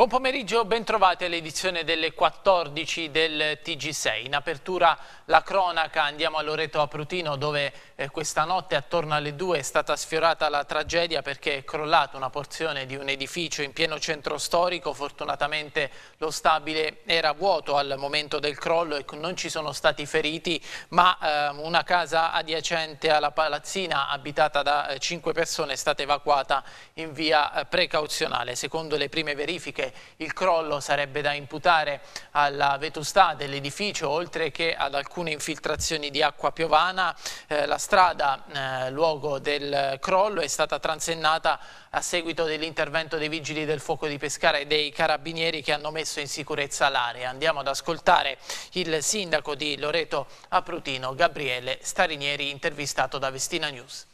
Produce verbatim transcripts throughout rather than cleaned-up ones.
Buon pomeriggio, ben trovati all'edizione delle quattordici del T G sei. In apertura la cronaca, andiamo a Loreto Aprutino dove eh, questa notte attorno alle due è stata sfiorata la tragedia perché è crollata una porzione di un edificio in pieno centro storico. Fortunatamente lo stabile era vuoto al momento del crollo e non ci sono stati feriti, ma eh, una casa adiacente alla palazzina abitata da eh, cinque persone è stata evacuata in via eh, precauzionale. Secondo le prime verifiche il crollo sarebbe da imputare alla vetustà dell'edificio, oltre che ad alcune infiltrazioni di acqua piovana. Eh, la strada, eh, luogo del crollo, è stata transennata a seguito dell'intervento dei vigili del fuoco di Pescara e dei carabinieri che hanno messo in sicurezza l'area. Andiamo ad ascoltare il sindaco di Loreto Aprutino, Gabriele Starinieri, intervistato da Vestina News.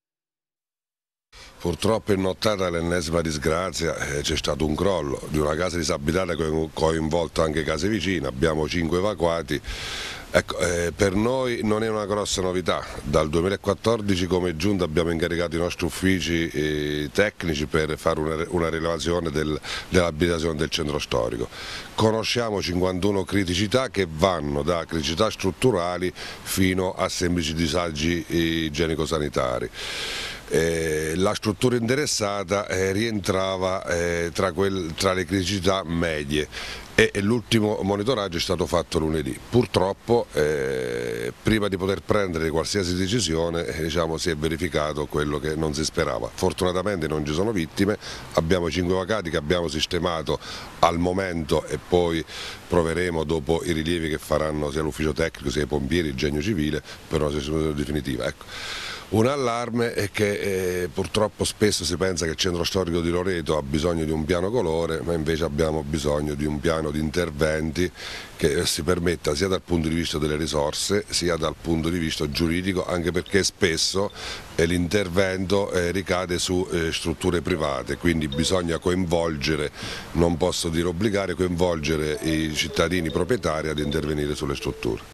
Purtroppo in nottata l'ennesima disgrazia, eh, c'è stato un crollo di una casa disabitata che ha coinvolto anche case vicine, abbiamo cinque evacuati. Ecco, eh, per noi non è una grossa novità, dal duemilaquattordici come giunta abbiamo incaricato i nostri uffici eh, tecnici per fare una, una rilevazione del, dell'abitazione del centro storico. Conosciamo cinquantuno criticità che vanno da criticità strutturali fino a semplici disagi igienico-sanitari. Eh, la struttura interessata eh, rientrava eh, tra, quel, tra le criticità medie e, e l'ultimo monitoraggio è stato fatto lunedì. Purtroppo eh, prima di poter prendere qualsiasi decisione eh, diciamo, si è verificato quello che non si sperava. Fortunatamente non ci sono vittime, abbiamo cinque evacuati che abbiamo sistemato al momento e poi proveremo dopo i rilievi che faranno sia l'ufficio tecnico sia i pompieri, il genio civile per una sistemazione definitiva. Ecco. Un allarme è che eh, purtroppo spesso si pensa che il centro storico di Loreto ha bisogno di un piano colore, ma invece abbiamo bisogno di un piano di interventi che si permetta sia dal punto di vista delle risorse sia dal punto di vista giuridico, anche perché spesso eh, l'intervento eh, ricade su eh, strutture private, quindi bisogna coinvolgere, non posso dire obbligare, coinvolgere i cittadini proprietari ad intervenire sulle strutture.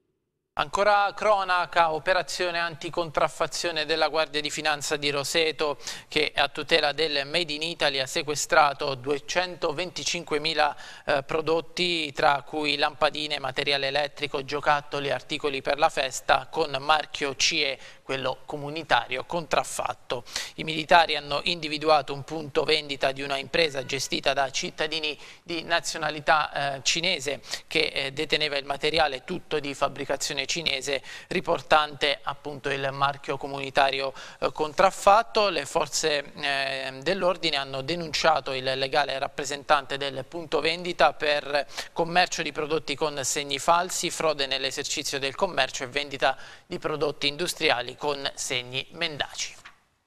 Ancora cronaca, operazione anticontraffazione della Guardia di Finanza di Roseto che a tutela del Made in Italy ha sequestrato duecentoventicinquemila eh, prodotti, tra cui lampadine, materiale elettrico, giocattoli, articoli per la festa con marchio C E, quello comunitario, contraffatto. I militari hanno individuato un punto vendita di una impresa gestita da cittadini di nazionalità eh, cinese che eh, deteneva il materiale tutto di fabbricazione cinese riportante appunto il marchio comunitario eh, contraffatto. Le forze eh, dell'ordine hanno denunciato il legale rappresentante del punto vendita per commercio di prodotti con segni falsi, frode nell'esercizio del commercio e vendita di prodotti industriali con segni mendaci.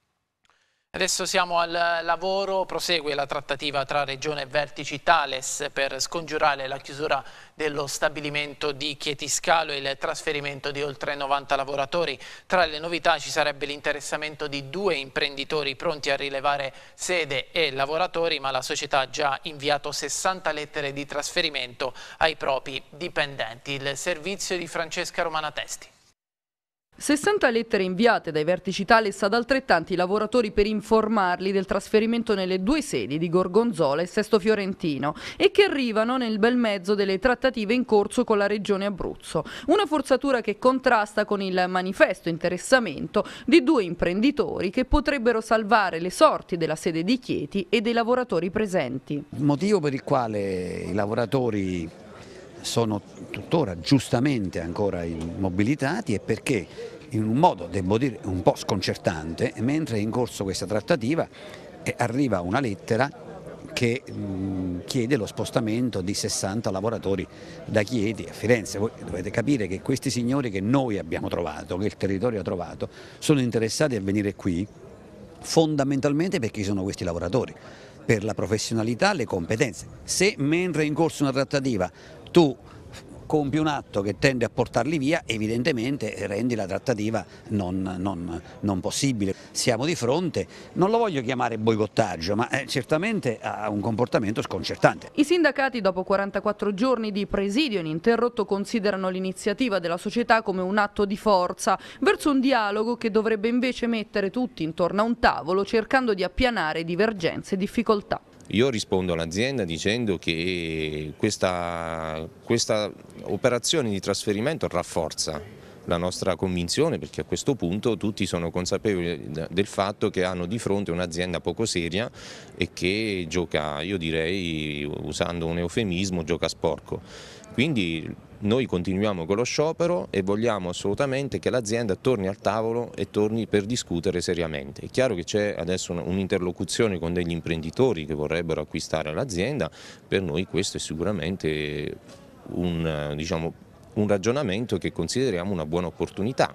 Adesso siamo al lavoro, prosegue la trattativa tra Regione e Vertici Thales per scongiurare la chiusura dello stabilimento di Chietiscalo e il trasferimento di oltre novanta lavoratori. Tra le novità ci sarebbe l'interessamento di due imprenditori pronti a rilevare sede e lavoratori, ma la società ha già inviato sessanta lettere di trasferimento ai propri dipendenti. Il servizio di Francesca Romanatesti. sessanta lettere inviate dai vertici Thales ad altrettanti lavoratori per informarli del trasferimento nelle due sedi di Gorgonzola e Sesto Fiorentino e che arrivano nel bel mezzo delle trattative in corso con la Regione Abruzzo. Una forzatura che contrasta con il manifesto interessamento di due imprenditori che potrebbero salvare le sorti della sede di Chieti e dei lavoratori presenti. Il motivo per il quale i lavoratori sono tuttora giustamente ancora immobilitati è perché in un modo, devo dire, un po' sconcertante, mentre è in corso questa trattativa eh, arriva una lettera che mh, chiede lo spostamento di sessanta lavoratori da Chieti a Firenze. Voi dovete capire che questi signori che noi abbiamo trovato, che il territorio ha trovato, sono interessati a venire qui fondamentalmente perché sono questi lavoratori, per la professionalità, le competenze. Se mentre è in corso una trattativa tu compi un atto che tende a portarli via, evidentemente rendi la trattativa non, non, non possibile. Siamo di fronte, non lo voglio chiamare boicottaggio, ma eh, certamente a un comportamento sconcertante. I sindacati, dopo quarantaquattro giorni di presidio ininterrotto, considerano l'iniziativa della società come un atto di forza verso un dialogo che dovrebbe invece mettere tutti intorno a un tavolo cercando di appianare divergenze e difficoltà. Io rispondo all'azienda dicendo che questa, questa operazione di trasferimento rafforza la nostra convinzione, perché a questo punto tutti sono consapevoli del fatto che hanno di fronte un'azienda poco seria e che gioca, io direi, usando un eufemismo, gioca sporco. Quindi noi continuiamo con lo sciopero e vogliamo assolutamente che l'azienda torni al tavolo e torni per discutere seriamente. È chiaro che c'è adesso un'interlocuzione con degli imprenditori che vorrebbero acquistare l'azienda, per noi questo è sicuramente un, diciamo, un ragionamento che consideriamo una buona opportunità.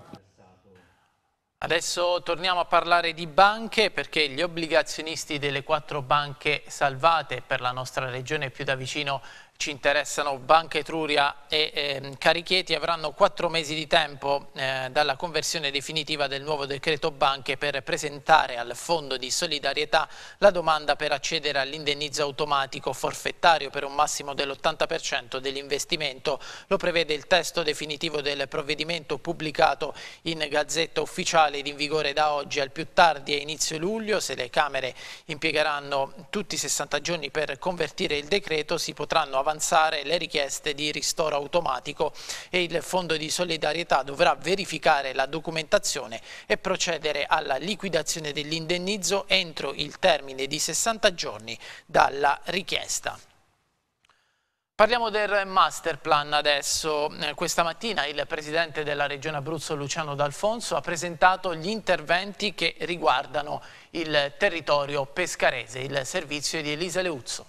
Adesso torniamo a parlare di banche, perché gli obbligazionisti delle quattro banche salvate per la nostra regione più da vicino ci interessano, Banca Etruria e eh, Carichieti, avranno quattro mesi di tempo eh, dalla conversione definitiva del nuovo decreto banche per presentare al Fondo di Solidarietà la domanda per accedere all'indennizzo automatico forfettario per un massimo dell'ottanta per cento dell'investimento. Lo prevede il testo definitivo del provvedimento pubblicato in Gazzetta Ufficiale ed in vigore da oggi al più tardi a inizio luglio. Se le Camere impiegheranno tutti i sessanta giorni per convertire il decreto, si potranno avanzare le richieste di ristoro automatico e il Fondo di Solidarietà dovrà verificare la documentazione e procedere alla liquidazione dell'indennizzo entro il termine di sessanta giorni dalla richiesta. Parliamo del master plan adesso. Questa mattina il Presidente della Regione Abruzzo Luciano D'Alfonso ha presentato gli interventi che riguardano il territorio pescarese. Il servizio di Elisa Leuzzo.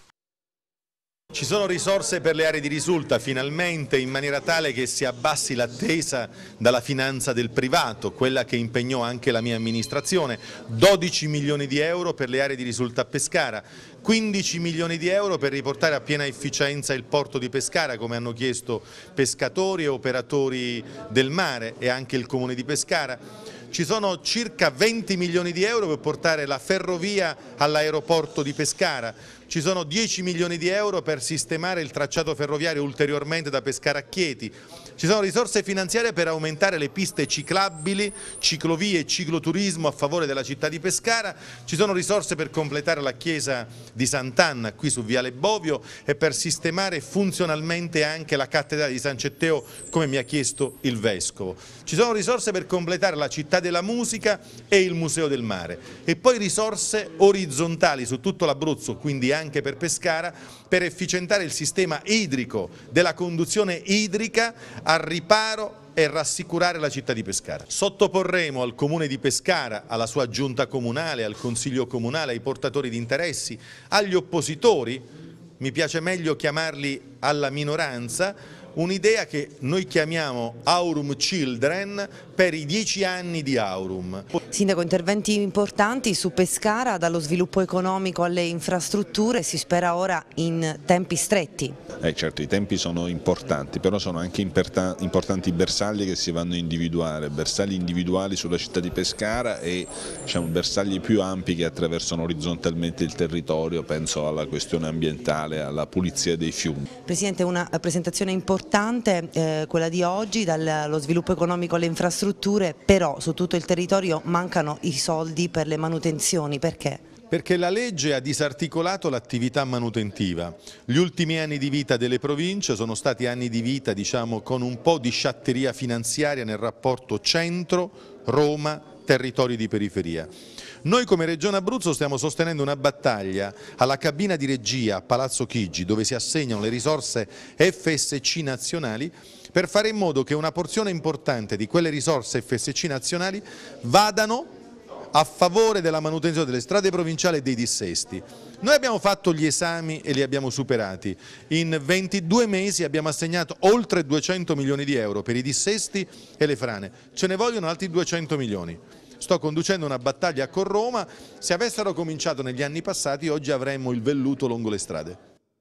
Ci sono risorse per le aree di risulta finalmente, in maniera tale che si abbassi l'attesa dalla finanza del privato, quella che impegnò anche la mia amministrazione, dodici milioni di euro per le aree di risulta a Pescara, quindici milioni di euro per riportare a piena efficienza il porto di Pescara, come hanno chiesto pescatori e operatori del mare e anche il comune di Pescara. Ci sono circa venti milioni di euro per portare la ferrovia all'aeroporto di Pescara, ci sono dieci milioni di euro per sistemare il tracciato ferroviario ulteriormente da Pescara a Chieti, ci sono risorse finanziarie per aumentare le piste ciclabili, ciclovie e cicloturismo a favore della città di Pescara, ci sono risorse per completare la chiesa di Sant'Anna qui su Viale Bovio e per sistemare funzionalmente anche la cattedrale di San Cetteo come mi ha chiesto il Vescovo. Ci sono risorse per completare la città della musica e il Museo del Mare e poi risorse orizzontali su tutto l'Abruzzo, quindi anche per Pescara, per efficientare il sistema idrico della conduzione idrica al riparo e rassicurare la città di Pescara. Sottoporremo al Comune di Pescara, alla sua giunta comunale, al Consiglio comunale, ai portatori di interessi, agli oppositori, mi piace meglio chiamarli alla minoranza, un'idea che noi chiamiamo Aurum Children per i dieci anni di Aurum. Sindaco, interventi importanti su Pescara, dallo sviluppo economico alle infrastrutture, si spera ora in tempi stretti. Eh, certo, i tempi sono importanti, però sono anche importanti i bersagli che si vanno a individuare, bersagli individuali sulla città di Pescara e diciamo, bersagli più ampi che attraversano orizzontalmente il territorio, penso alla questione ambientale, alla pulizia dei fiumi. Presidente, una presentazione importante. Importante eh, quella di oggi, dallo sviluppo economico alle infrastrutture, però su tutto il territorio mancano i soldi per le manutenzioni, perché? Perché la legge ha disarticolato l'attività manutentiva. Gli ultimi anni di vita delle province sono stati anni di vita, diciamo, con un po' di sciatteria finanziaria nel rapporto centro-Roma, territori di periferia. Noi come Regione Abruzzo stiamo sostenendo una battaglia alla cabina di regia a Palazzo Chigi, dove si assegnano le risorse F S C nazionali, per fare in modo che una porzione importante di quelle risorse F S C nazionali vadano a favore della manutenzione delle strade provinciali e dei dissesti. Noi abbiamo fatto gli esami e li abbiamo superati. In ventidue mesi abbiamo assegnato oltre duecento milioni di euro per i dissesti e le frane. Ce ne vogliono altri duecento milioni. Sto conducendo una battaglia con Roma, se avessero cominciato negli anni passati oggi avremmo il velluto lungo le strade.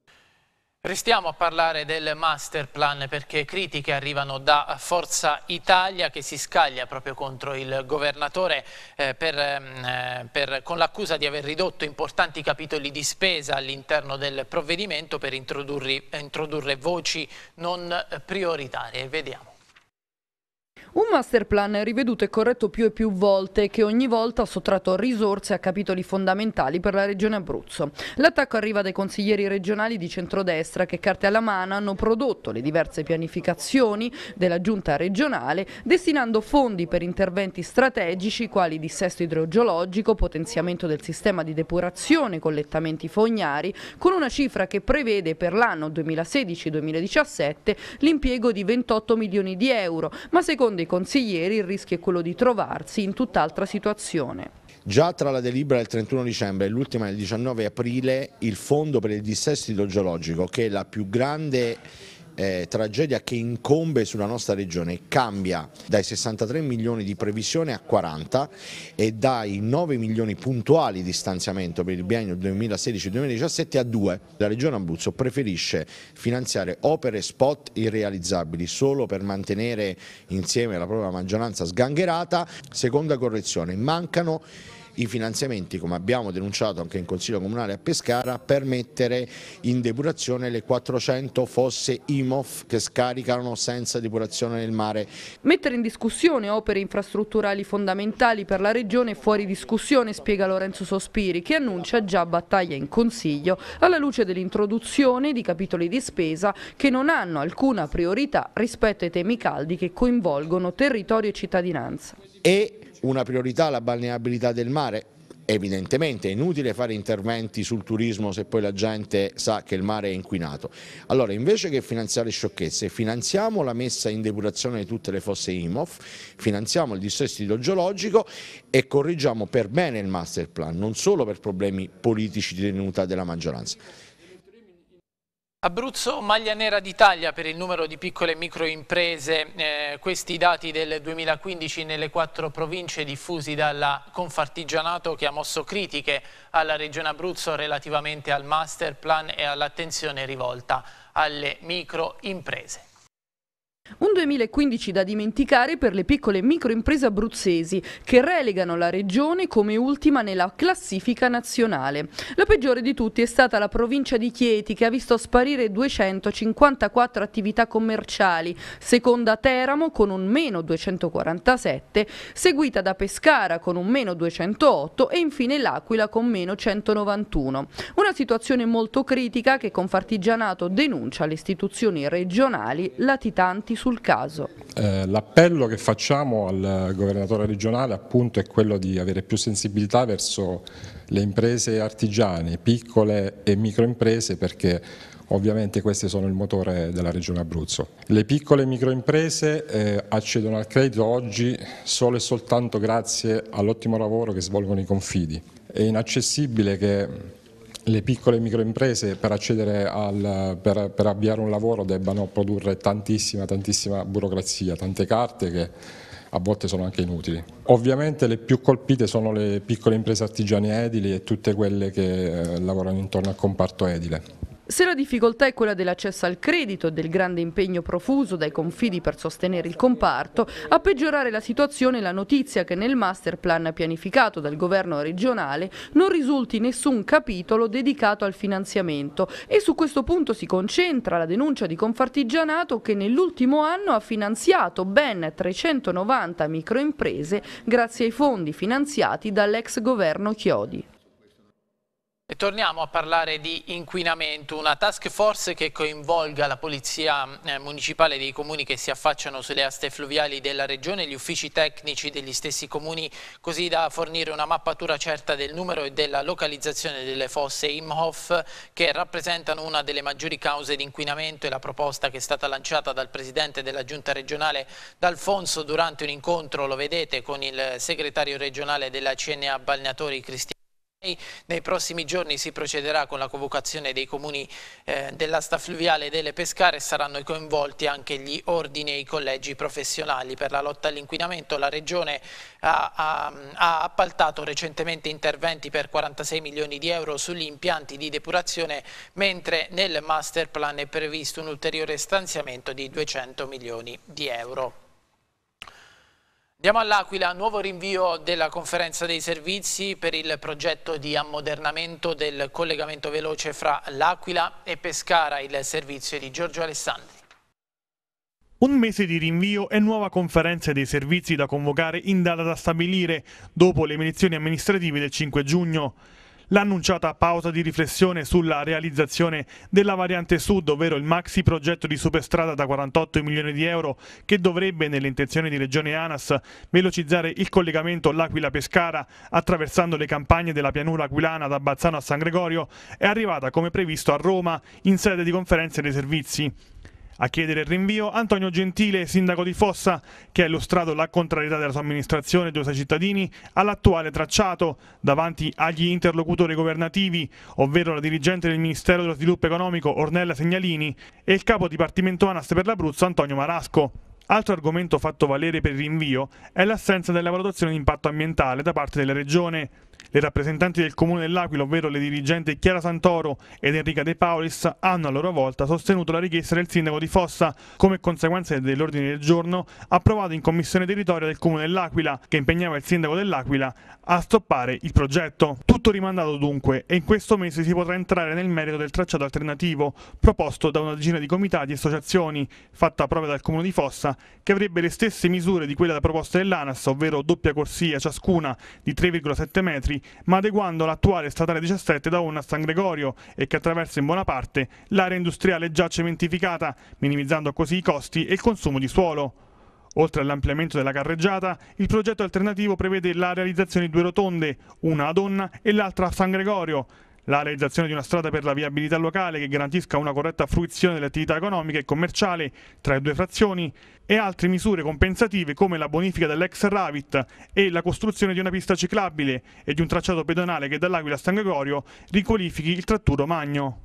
Restiamo a parlare del master plan perché critiche arrivano da Forza Italia che si scaglia proprio contro il governatore eh, per, eh, per, con l'accusa di aver ridotto importanti capitoli di spesa all'interno del provvedimento per introdurre, introdurre voci non prioritarie. Vediamo. Un master plan riveduto e corretto più e più volte, che ogni volta ha sottratto risorse a capitoli fondamentali per la regione Abruzzo. L'attacco arriva dai consiglieri regionali di centrodestra che, carte alla mano, hanno prodotto le diverse pianificazioni della giunta regionale, destinando fondi per interventi strategici quali dissesto idrogeologico, potenziamento del sistema di depurazione, collettamenti fognari, con una cifra che prevede per l'anno duemilasedici duemiladiciassette l'impiego di ventotto milioni di euro, ma secondo i consiglieri il rischio è quello di trovarsi in tutt'altra situazione. Già tra la delibera del trentuno dicembre e l'ultima del diciannove aprile, il fondo per il dissesto idrogeologico, che è la più grande Eh, tragedia che incombe sulla nostra regione, cambia dai sessantatré milioni di previsione a quaranta e dai nove milioni puntuali di stanziamento per il biennio duemilasedici duemiladiciassette a due. La regione Abruzzo preferisce finanziare opere spot irrealizzabili solo per mantenere insieme la propria maggioranza sgangherata. Seconda correzione, mancano i finanziamenti, come abbiamo denunciato anche in Consiglio Comunale a Pescara, per mettere in depurazione le quattrocento fosse I M O F che scaricano senza depurazione nel mare. Mettere in discussione opere infrastrutturali fondamentali per la regione è fuori discussione, spiega Lorenzo Sospiri, che annuncia già battaglia in Consiglio alla luce dell'introduzione di capitoli di spesa che non hanno alcuna priorità rispetto ai temi caldi che coinvolgono territorio e cittadinanza. E una priorità la balneabilità del mare. Evidentemente è inutile fare interventi sul turismo se poi la gente sa che il mare è inquinato. Allora, invece che finanziare sciocchezze, finanziamo la messa in depurazione di tutte le fosse I M O F, finanziamo il dissesto idrogeologico e correggiamo per bene il master plan, non solo per problemi politici di tenuta della maggioranza. Abruzzo, maglia nera d'Italia per il numero di piccole e microimprese, eh, questi dati del duemilaquindici nelle quattro province diffusi dalla Confartigianato, che ha mosso critiche alla Regione Abruzzo relativamente al master plan e all'attenzione rivolta alle microimprese. Un duemilaquindici da dimenticare per le piccole e microimprese abruzzesi, che relegano la regione come ultima nella classifica nazionale. La peggiore di tutti è stata la provincia di Chieti, che ha visto sparire duecentocinquantaquattro attività commerciali, seconda Teramo con un meno duecentoquarantasette, seguita da Pescara con un meno duecentootto e infine l'Aquila con meno centonovantuno. Una situazione molto critica che Confartigianato denuncia alle istituzioni regionali latitanti sul caso. Eh, l'appello che facciamo al governatore regionale appunto è quello di avere più sensibilità verso le imprese artigiane, piccole e microimprese, perché ovviamente queste sono il motore della regione Abruzzo. Le piccole e microimprese eh, accedono al credito oggi solo e soltanto grazie all'ottimo lavoro che svolgono i confidi. È inaccessibile che le piccole e microimprese per accedere al, per, per avviare un lavoro debbano produrre tantissima, tantissima burocrazia, tante carte che a volte sono anche inutili. Ovviamente le più colpite sono le piccole imprese artigiane edili e tutte quelle che eh, lavorano intorno al comparto edile. Se la difficoltà è quella dell'accesso al credito e del grande impegno profuso dai confidi per sostenere il comparto, a peggiorare la situazione è la notizia che nel master plan pianificato dal governo regionale non risulti nessun capitolo dedicato al finanziamento, e su questo punto si concentra la denuncia di Confartigianato, che nell'ultimo anno ha finanziato ben trecentonovanta microimprese grazie ai fondi finanziati dall'ex governo Chiodi. E torniamo a parlare di inquinamento, una task force che coinvolga la polizia eh, municipale dei comuni che si affacciano sulle aste fluviali della regione, gli uffici tecnici degli stessi comuni, così da fornire una mappatura certa del numero e della localizzazione delle fosse I M O F che rappresentano una delle maggiori cause di inquinamento. E la proposta, che è stata lanciata dal presidente della giunta regionale D'Alfonso durante un incontro, lo vedete, con il segretario regionale della C N A Balneatori Cristiano. Nei prossimi giorni si procederà con la convocazione dei comuni eh, dell'asta fluviale delle Pescare e saranno coinvolti anche gli ordini e i collegi professionali. Per la lotta all'inquinamento la Regione ha, ha, ha appaltato recentemente interventi per quarantasei milioni di euro sugli impianti di depurazione, mentre nel master plan è previsto un ulteriore stanziamento di duecento milioni di euro. Andiamo all'Aquila, nuovo rinvio della conferenza dei servizi per il progetto di ammodernamento del collegamento veloce fra l'Aquila e Pescara, il servizio di Giorgio Alessandri. Un mese di rinvio e nuova conferenza dei servizi da convocare in data da stabilire dopo le elezioni amministrative del cinque giugno. L'annunciata pausa di riflessione sulla realizzazione della variante sud, ovvero il maxi progetto di superstrada da quarantotto milioni di euro che dovrebbe, nelle intenzioni di Regione ANAS, velocizzare il collegamento L'Aquila-Pescara attraversando le campagne della pianura aquilana da Bazzano a San Gregorio, è arrivata come previsto a Roma in sede di conferenza dei servizi. A chiedere il rinvio Antonio Gentile, sindaco di Fossa, che ha illustrato la contrarietà della sua amministrazione e dei suoi cittadini all'attuale tracciato davanti agli interlocutori governativi, ovvero la dirigente del Ministero dello Sviluppo Economico Ornella Segnalini e il capo dipartimento ANAS per l'Abruzzo Antonio Marasco. Altro argomento fatto valere per il rinvio è l'assenza della valutazione di impatto ambientale da parte della Regione. Le rappresentanti del Comune dell'Aquila, ovvero le dirigenti Chiara Santoro ed Enrica De Paulis, hanno a loro volta sostenuto la richiesta del sindaco di Fossa come conseguenza dell'ordine del giorno approvato in Commissione Territorio del Comune dell'Aquila, che impegnava il sindaco dell'Aquila a stoppare il progetto. Tutto rimandato dunque e in questo mese si potrà entrare nel merito del tracciato alternativo proposto da una decina di comitati e associazioni, fatta proprio dal Comune di Fossa, che avrebbe le stesse misure di quella da proposta dell'ANAS, ovvero doppia corsia ciascuna di tre virgola sette metri, ma adeguando l'attuale statale diciassette da Onna a San Gregorio e che attraversa in buona parte l'area industriale già cementificata, minimizzando così i costi e il consumo di suolo. Oltre all'ampliamento della carreggiata, il progetto alternativo prevede la realizzazione di due rotonde, una ad Onna e l'altra a San Gregorio, la realizzazione di una strada per la viabilità locale che garantisca una corretta fruizione delle attività economiche e commerciali tra le due frazioni e altre misure compensative come la bonifica dell'ex Ravit e la costruzione di una pista ciclabile e di un tracciato pedonale che dall'Aquila a San Gregorio riqualifichi il tratturo Magno.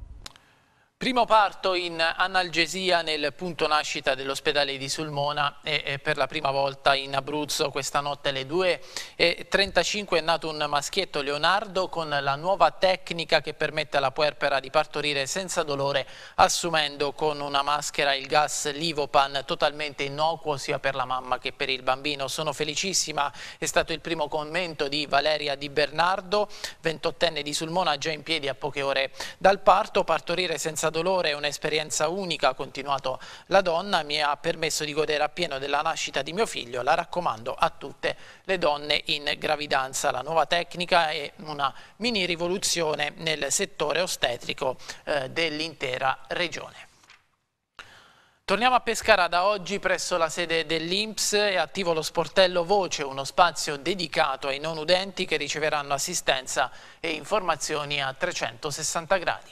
Primo parto in analgesia nel punto nascita dell'ospedale di Sulmona e, e per la prima volta in Abruzzo questa notte alle due e trentacinque è nato un maschietto, Leonardo, con la nuova tecnica che permette alla puerpera di partorire senza dolore, assumendo con una maschera il gas Livopan, totalmente innocuo sia per la mamma che per il bambino. Sono felicissima, è stato il primo commento di Valeria Di Bernardo, ventottenne di Sulmona, già in piedi a poche ore dal parto. Partorire senza dolore è un'esperienza unica, ha continuato la donna, mi ha permesso di godere appieno della nascita di mio figlio, la raccomando a tutte le donne in gravidanza. La nuova tecnica è una mini rivoluzione nel settore ostetrico eh, dell'intera regione. Torniamo a Pescara. Da oggi presso la sede dell'I N P S è attivo lo sportello Voce, uno spazio dedicato ai non udenti che riceveranno assistenza e informazioni a trecentosessanta gradi.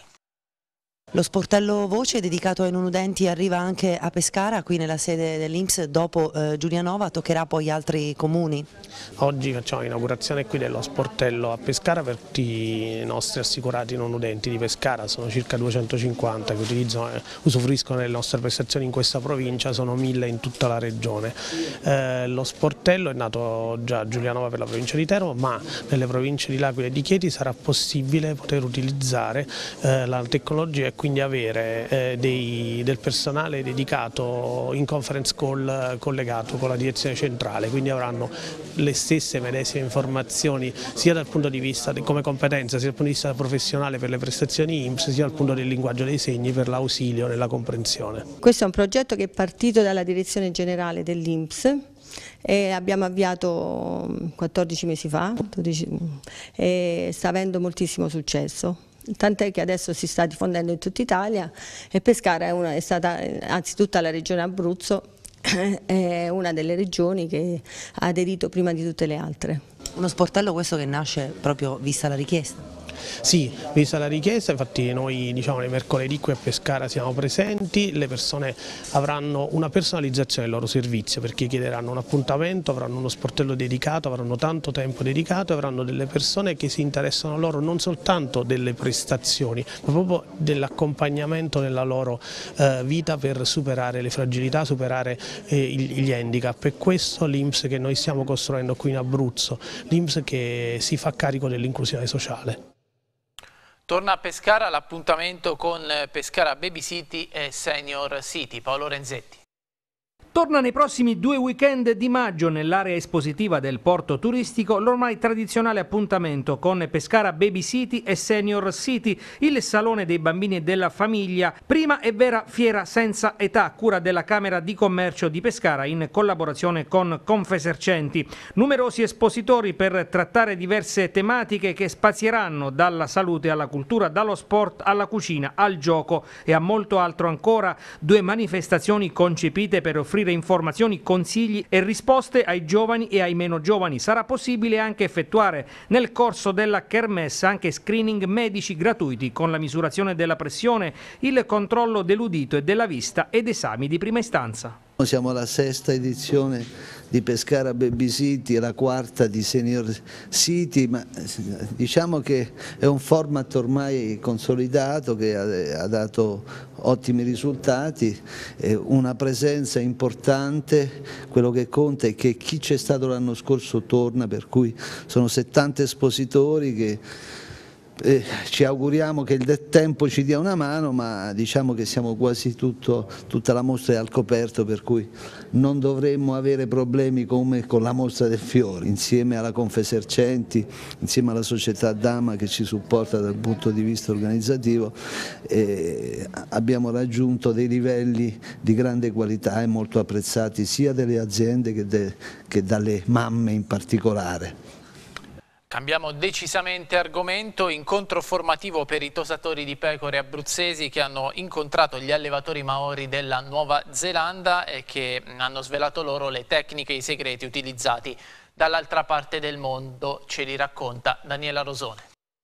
Lo sportello Voce dedicato ai non udenti arriva anche a Pescara, qui nella sede dell'I N P S, dopo eh, Giulianova toccherà poi altri comuni. Oggi facciamo l'inaugurazione qui dello sportello a Pescara per tutti i nostri assicurati non udenti di Pescara, sono circa duecentocinquanta che utilizzano, eh, usufruiscono delle nostre prestazioni in questa provincia, sono mille in tutta la regione. Eh, lo sportello è nato già a Giulianova per la provincia di Teramo, ma nelle province di L'Aquila e di Chieti sarà possibile poter utilizzare eh, la tecnologia e quindi avere eh, dei, del personale dedicato in conference call collegato con la direzione centrale, quindi avranno le stesse medesime informazioni sia dal punto di vista di, come competenza, sia dal punto di vista professionale per le prestazioni I N P S, sia dal punto del linguaggio dei segni per l'ausilio nella comprensione. Questo è un progetto che è partito dalla direzione generale dell'I N P S e abbiamo avviato quattordici mesi fa dodici, e sta avendo moltissimo successo. Tant'è che adesso si sta diffondendo in tutta Italia e Pescara è, una, è stata, anzi tutta la regione Abruzzo, è una delle regioni che ha aderito prima di tutte le altre. Uno sportello questo che nasce proprio vista la richiesta? Sì, vista la richiesta, infatti noi diciamo nei mercoledì qui a Pescara siamo presenti, le persone avranno una personalizzazione del loro servizio perché chiederanno un appuntamento, avranno uno sportello dedicato, avranno tanto tempo dedicato, avranno delle persone che si interessano loro non soltanto delle prestazioni ma proprio dell'accompagnamento nella loro eh, vita per superare le fragilità, superare eh, gli handicap. E questo l'I N P S che noi stiamo costruendo qui in Abruzzo, l'I N P S che si fa carico dell'inclusione sociale. Torna a Pescara l'appuntamento con Pescara Baby City e Senior City. Paolo Renzetti. Torna nei prossimi due weekend di maggio nell'area espositiva del porto turistico l'ormai tradizionale appuntamento con Pescara Baby City e Senior City, il salone dei bambini e della famiglia, prima e vera fiera senza età, a cura della Camera di Commercio di Pescara in collaborazione con Confesercenti. Numerosi espositori per trattare diverse tematiche che spazieranno dalla salute alla cultura, dallo sport alla cucina, al gioco e a molto altro ancora. Due manifestazioni concepite per offrire informazioni, consigli e risposte ai giovani e ai meno giovani. Sarà possibile anche effettuare nel corso della kermesse anche screening medici gratuiti con la misurazione della pressione, il controllo dell'udito e della vista ed esami di prima istanza. Siamo alla sesta edizione di Pescara Baby City e la quarta di Senior City, ma diciamo che è un format ormai consolidato che ha, ha dato ottimi risultati, una presenza importante. Quello che conta è che chi c'è stato l'anno scorso torna, per cui sono settanta espositori che Eh, ci auguriamo che il tempo ci dia una mano, ma diciamo che siamo quasi tutto, tutta la mostra è al coperto, per cui non dovremmo avere problemi come con la mostra del fiore. Insieme alla Confesercenti, insieme alla società Dama che ci supporta dal punto di vista organizzativo, eh, abbiamo raggiunto dei livelli di grande qualità e molto apprezzati sia dalle aziende che, de, che dalle mamme in particolare. Cambiamo decisamente argomento, incontro formativo per i tosatori di pecore abruzzesi che hanno incontrato gli allevatori maori della Nuova Zelanda e che hanno svelato loro le tecniche e i segreti utilizzati dall'altra parte del mondo, ce li racconta Daniela Rosone.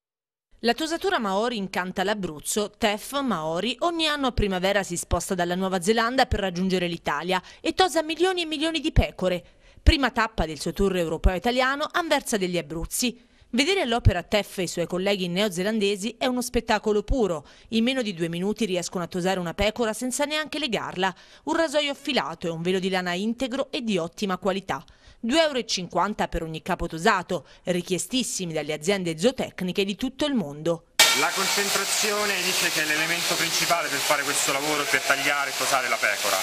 La tosatura maori incanta l'Abruzzo. T E F Maori ogni anno a primavera si sposta dalla Nuova Zelanda per raggiungere l'Italia e tosa milioni e milioni di pecore. Prima tappa del suo tour europeo italiano, Anversa degli Abruzzi. Vedere all'opera T E F e i suoi colleghi neozelandesi è uno spettacolo puro. In meno di due minuti riescono a tosare una pecora senza neanche legarla. Un rasoio affilato e un velo di lana integro e di ottima qualità. due e cinquanta euro per ogni capo tosato, richiestissimi dalle aziende zootecniche di tutto il mondo. La concentrazione dice che è l'elemento principale per fare questo lavoro e per tagliare e tosare la pecora.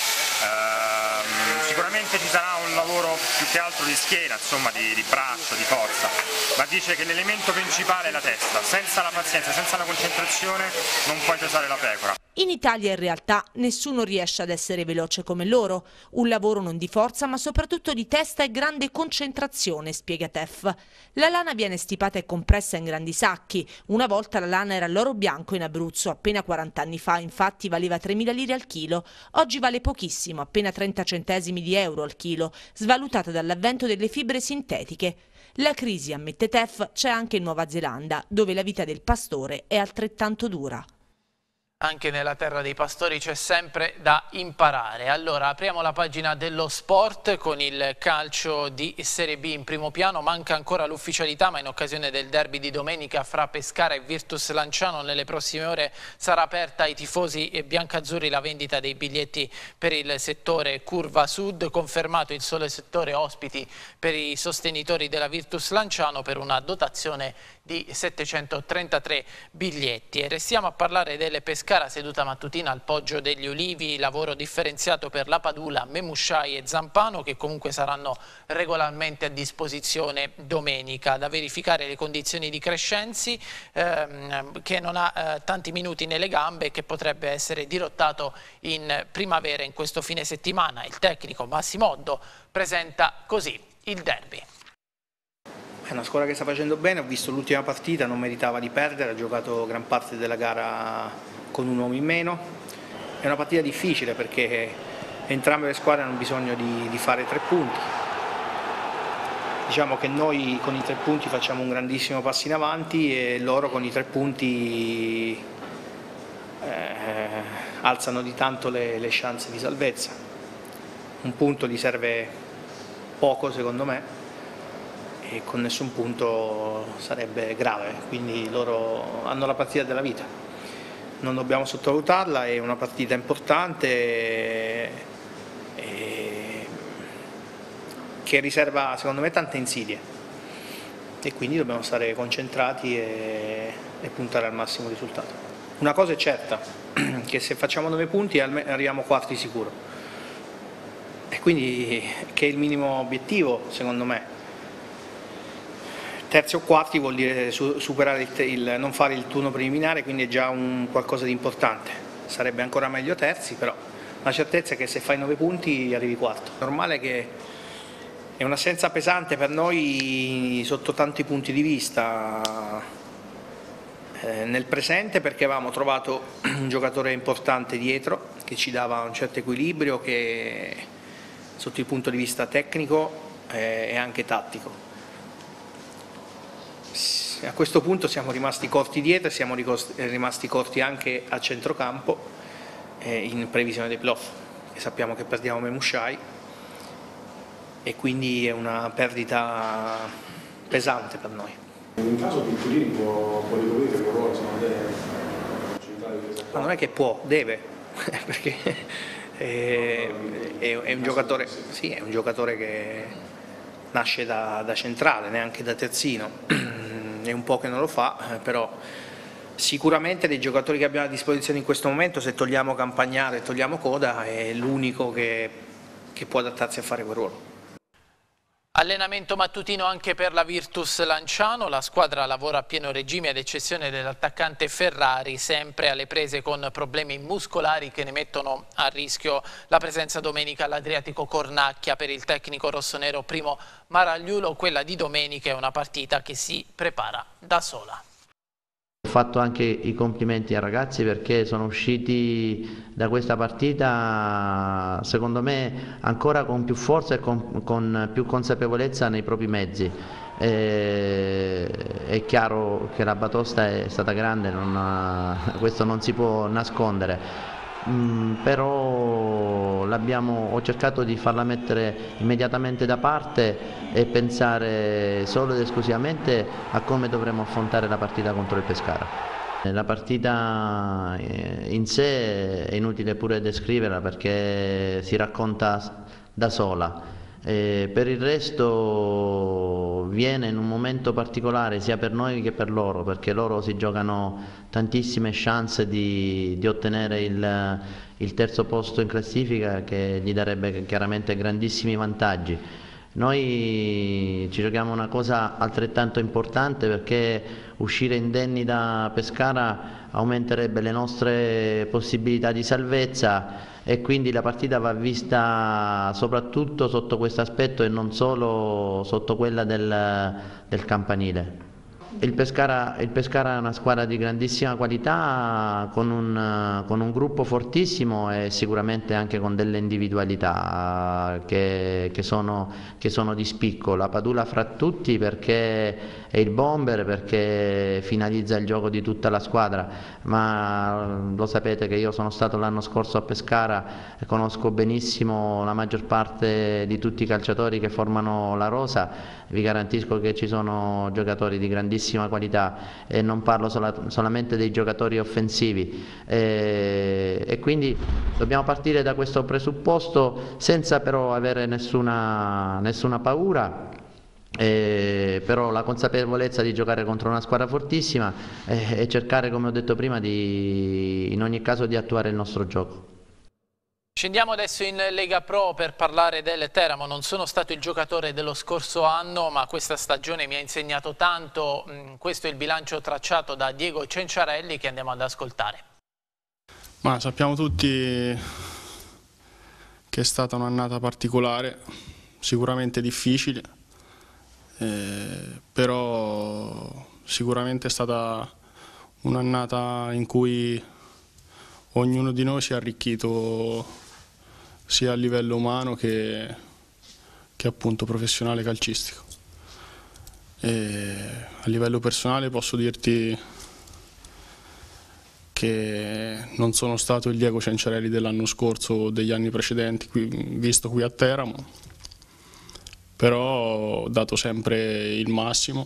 Ehm, sicuramente ci sarà un lavoro più che altro di schiena, insomma di, di braccio, di forza, ma dice che l'elemento principale è la testa. Senza la pazienza, senza la concentrazione non puoi tosare la pecora. In Italia in realtà nessuno riesce ad essere veloce come loro. Un lavoro non di forza ma soprattutto di testa e grande concentrazione, spiega T E F. La lana viene stipata e compressa in grandi sacchi. Una volta la lana era l'oro bianco in Abruzzo, appena quaranta anni fa infatti valeva tremila lire al chilo. Oggi vale pochissimo, appena trenta centesimi di euro al chilo, svalutata dall'avvento delle fibre sintetiche. La crisi, ammette T E F, c'è anche in Nuova Zelanda, dove la vita del pastore è altrettanto dura. Anche nella terra dei pastori c'è sempre da imparare. Allora apriamo la pagina dello sport con il calcio di Serie B in primo piano. Manca ancora l'ufficialità, ma in occasione del derby di domenica fra Pescara e Virtus Lanciano nelle prossime ore sarà aperta ai tifosi e biancazzurri la vendita dei biglietti per il settore Curva Sud, confermato il solo settore ospiti per i sostenitori della Virtus Lanciano per una dotazione di settecentotrentatré biglietti. E restiamo a parlare delle Pescara seduta mattutina al Poggio degli Ulivi, lavoro differenziato per la Padula, Memusciai e Zampano che comunque saranno regolarmente a disposizione domenica. Da verificare le condizioni di Crescenzi ehm, che non ha eh, tanti minuti nelle gambe e che potrebbe essere dirottato in primavera in questo fine settimana. Il tecnico Massimoddo presenta così il derby. È una squadra che sta facendo bene, ho visto l'ultima partita, non meritava di perdere, ha giocato gran parte della gara con un uomo in meno. È una partita difficile perché entrambe le squadre hanno bisogno di, di fare tre punti. Diciamo che noi con i tre punti facciamo un grandissimo passo in avanti e loro con i tre punti eh, alzano di tanto le, le chance di salvezza. Un punto gli serve poco secondo me, e con nessun punto sarebbe grave, quindi loro hanno la partita della vita, non dobbiamo sottovalutarla, è una partita importante e che riserva secondo me tante insidie e quindi dobbiamo stare concentrati e, e puntare al massimo risultato. Una cosa è certa, che se facciamo nove punti arriviamo quarti sicuro. e quindi che è il minimo obiettivo secondo me. Terzi o quarti vuol dire superare il, il, non fare il turno preliminare, quindi è già un qualcosa di importante. Sarebbe ancora meglio terzi, però la certezza è che se fai nove punti arrivi quarto. È normale che è un'assenza pesante per noi sotto tanti punti di vista. Eh, nel presente perché avevamo trovato un giocatore importante dietro che ci dava un certo equilibrio che sotto il punto di vista tecnico eh, e anche tattico. A questo punto siamo rimasti corti dietro e siamo rimasti corti anche a centrocampo eh, in previsione dei playoff, e sappiamo che perdiamo Memushai e quindi è una perdita pesante per noi. In caso di Turini può, può ricoprire il ruolo, se non deve centrale di Ma non è che può, deve, perché è, è, è, un giocatore, sì, è un giocatore che nasce da, da centrale, neanche da terzino. È un po' che non lo fa, però sicuramente dei giocatori che abbiamo a disposizione in questo momento, se togliamo Campagnaro e togliamo Coda, è l'unico che, che può adattarsi a fare quel ruolo. Allenamento mattutino anche per la Virtus Lanciano, la squadra lavora a pieno regime ad eccezione dell'attaccante Ferrari, sempre alle prese con problemi muscolari che ne mettono a rischio la presenza domenica all'Adriatico Cornacchia. Per il tecnico rossonero Primo Maragliulo quella di domenica è una partita che si prepara da sola. Ho fatto anche i complimenti ai ragazzi perché sono usciti da questa partita secondo me ancora con più forza e con, con più consapevolezza nei propri mezzi. E, è chiaro che la batosta è stata grande, non, questo non si può nascondere. Mm, però l'abbiamo, ho cercato di farla mettere immediatamente da parte e pensare solo ed esclusivamente a come dovremo affrontare la partita contro il Pescara. La partita in sé è inutile pure descriverla perché si racconta da sola. Eh, per il resto viene in un momento particolare sia per noi che per loro, perché loro si giocano tantissime chance di, di ottenere il, il terzo posto in classifica che gli darebbe chiaramente grandissimi vantaggi. Noi ci giochiamo una cosa altrettanto importante perché uscire indenni da Pescara aumenterebbe le nostre possibilità di salvezza e quindi la partita va vista soprattutto sotto questo aspetto e non solo sotto quella del, del campanile. Il Pescara, il Pescara è una squadra di grandissima qualità, con un, con un gruppo fortissimo e sicuramente anche con delle individualità che, che, sono, che sono di spicco. La Padula fra tutti perché è il bomber, perché finalizza il gioco di tutta la squadra, ma lo sapete che io sono stato l'anno scorso a Pescara e conosco benissimo la maggior parte di tutti i calciatori che formano la rosa. Vi garantisco che ci sono giocatori di grandissima qualità e non parlo sola, solamente dei giocatori offensivi e, e quindi dobbiamo partire da questo presupposto senza però avere nessuna, nessuna paura. Eh, però la consapevolezza di giocare contro una squadra fortissima eh, e cercare, come ho detto prima, di, in ogni caso di attuare il nostro gioco. Scendiamo adesso in Lega Pro per parlare del Teramo. Non sono stato il giocatore dello scorso anno, ma questa stagione mi ha insegnato tanto. Questo è il bilancio tracciato da Diego Cenciarelli che andiamo ad ascoltare. Ma sappiamo tutti che è stata un'annata particolare, sicuramente difficile, eh, però sicuramente è stata un'annata in cui ognuno di noi si è arricchito sia a livello umano che, che appunto professionale calcistico. E a livello personale posso dirti che non sono stato il Diego Cenciarelli dell'anno scorso o degli anni precedenti qui, visto qui a Teramo, però ho dato sempre il massimo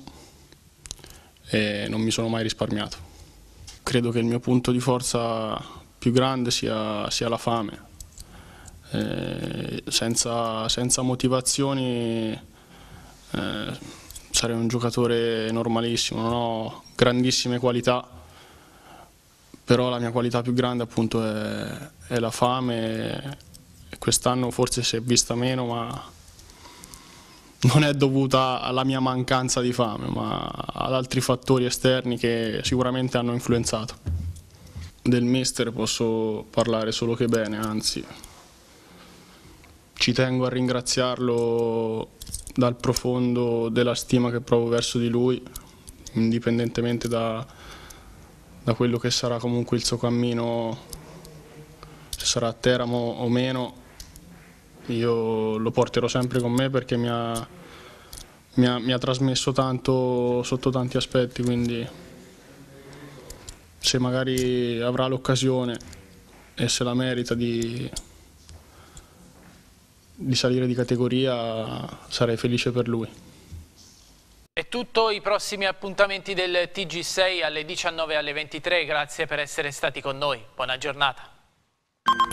e non mi sono mai risparmiato. Credo che il mio punto di forza più grande sia, sia la fame. Eh, senza, senza motivazioni eh, sarei un giocatore normalissimo, non ho grandissime qualità, però la mia qualità più grande appunto è, è la fame e quest'anno forse si è vista meno, ma non è dovuta alla mia mancanza di fame, ma ad altri fattori esterni che sicuramente hanno influenzato. Del mister posso parlare solo che bene, anzi ci tengo a ringraziarlo dal profondo della stima che provo verso di lui, indipendentemente da, da quello che sarà comunque il suo cammino, se sarà a Teramo o meno. Io lo porterò sempre con me perché mi ha, mi ha, mi ha trasmesso tanto sotto tanti aspetti, quindi se magari avrà l'occasione e se la merita di, di salire di categoria, sarei felice per lui. È tutto, i prossimi appuntamenti del T G sei alle diciannove e alle ventitré, grazie per essere stati con noi, buona giornata.